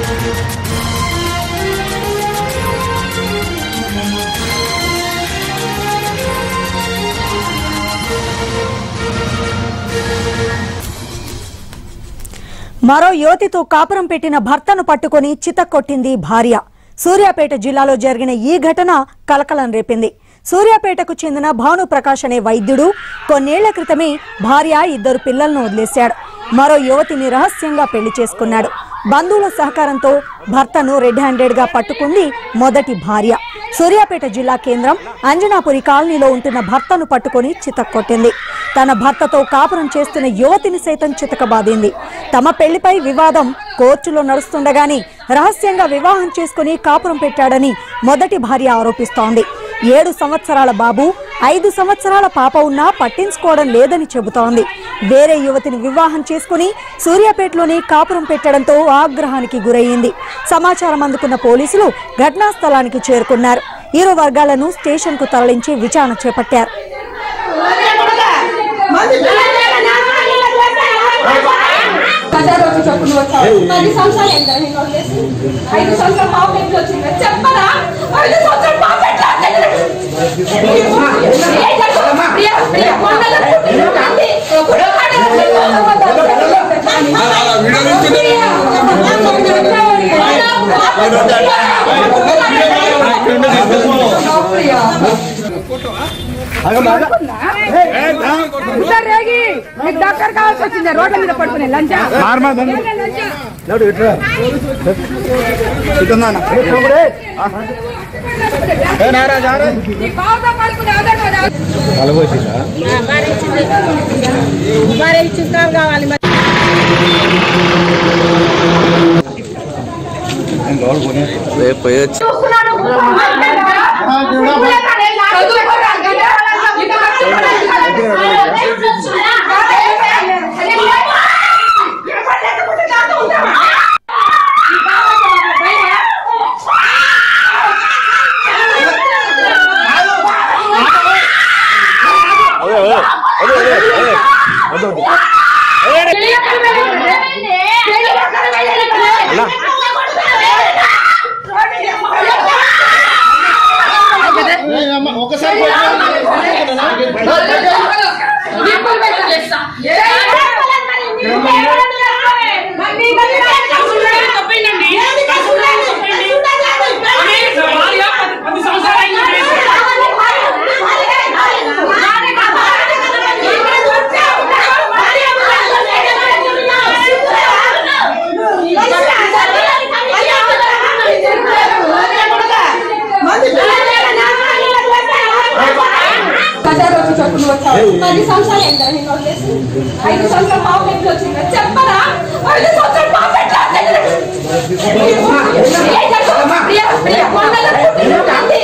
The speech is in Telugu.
మరో యువతితో కాపురం పెట్టిన భర్తను పట్టుకొని చితక్కొట్టింది భార్య. సూర్యాపేట జిల్లాలో జరిగిన ఈ ఘటన కలకలం రేపింది. సూర్యాపేటకు చెందిన భానుప్రకాష్ అనే వైద్యుడు కొన్నేళ్ల క్రితమే భార్య 2 పిల్లలను వదిలేశాడు. మరో యువతిని రహస్యంగా పెళ్లి చేసుకున్నాడు. బంధువుల సహకారంతో భర్తను రెడ్ హ్యాండెడ్ గా పట్టుకుంది మొదటి భార్య. సూర్యాపేట జిల్లా కేంద్రం అంజనాపురి కాలనీలో ఉంటున్న భర్తను పట్టుకొని చితక్కొట్టింది. తన భర్తతో కాపురం చేస్తున్న యువతిని సైతం చితకబాదింది. తమ పెళ్లిపై వివాదం కోర్టులో నడుస్తుండగానే రహస్యంగా వివాహం చేసుకుని కాపురం పెట్టాడని మొదటి భార్య ఆరోపిస్తోంది. 7 సంవత్సరాల బాబు 5 సంవత్సరాల పాప ఉన్నా పట్టించుకోవడం లేదని చెబుతోంది. వేరే యువతిని వివాహం చేసుకుని సూర్యాపేటలోనే కాపురం పెట్టడంతో ఆగ్రహానికి గురయ్యింది. సమాచారం అందుకున్న పోలీసులు ఘటనా స్థలానికి చేరుకున్నారు. ఇరు వర్గాలను స్టేషన్ కు తరలించి విచారణ చేపట్టారు. డాక్టర్ కావాల్సి వచ్చింది రోడ్ల మీద పడుకునే లంచా కావాలి. చెప్పరా